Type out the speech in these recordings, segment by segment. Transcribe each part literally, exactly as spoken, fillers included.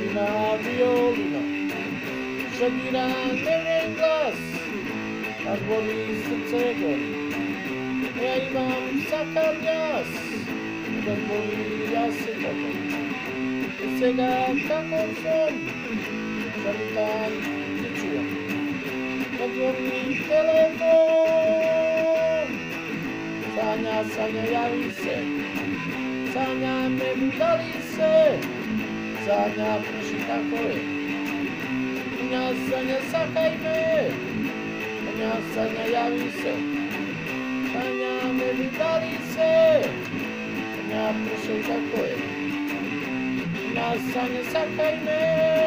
fina violina, šagira njen glas, kad boli srce gori. Ja imam sakav jas, kad boli ja se topim. I svega kako sam, žalutan ne čujem. Kad zvoni telefon, Sanja, Sanja, javi se. Sanja, ne budali se. Sanja, proši kako je. Sanja, Sanja, sakaj me. Sanja, Sanja, javi se. Sanja, ne budali se. Sanja, proši kako je. Sanja, Sanja, sakaj me.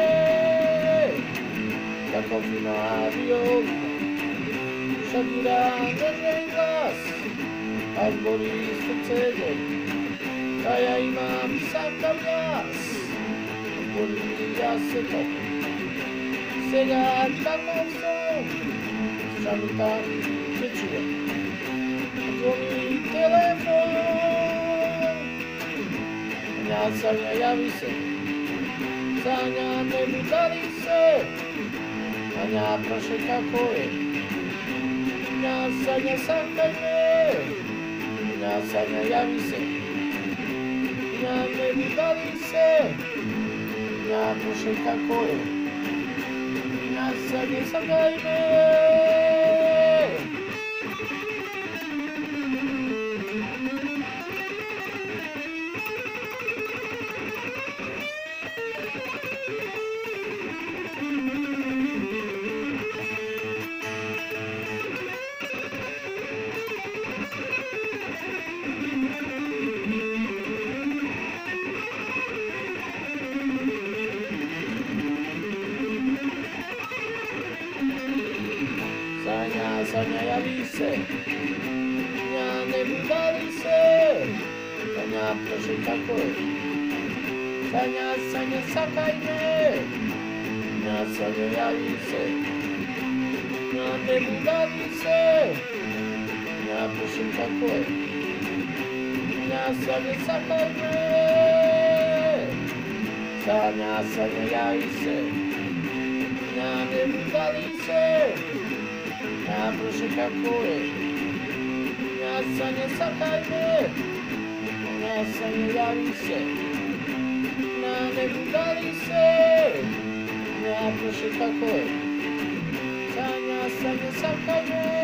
Kako fina violina, šagira njen glas, kad boli srce gori. Da ja imam sakav jas, boli ja se topim. Svega kakav sam, žalutan ne čujem. Zvoni telefon, Sanja, Sanja, javi se. Sanja, ne budali se. Sanja, proši kako je. Sanja, Sanja, sakaj me. Sanja, Sanja, javi se. Sanja, ne budali se. Sanja, proši kako je. Sanja, Sanja, sakaj me. Sanja, Sanja, javi se. Sanja, ne budali se. Sanja, proši kako je. Sanja, Sanja, sakaj me. Sanja, Sanja, javi se. Sanja, ne budali se. Sanja, proši kako je. Sanja, Sanja, sakaj me. Sanja, Sanja, javi se. Sanja, ne budali se. Ja, proši kako je. Ja, Sanja, sakaj me. Ja, Sanja, javi se. Ja, ne budali se. Ja, proši kako je. Sanja, Sanja, sakaj me.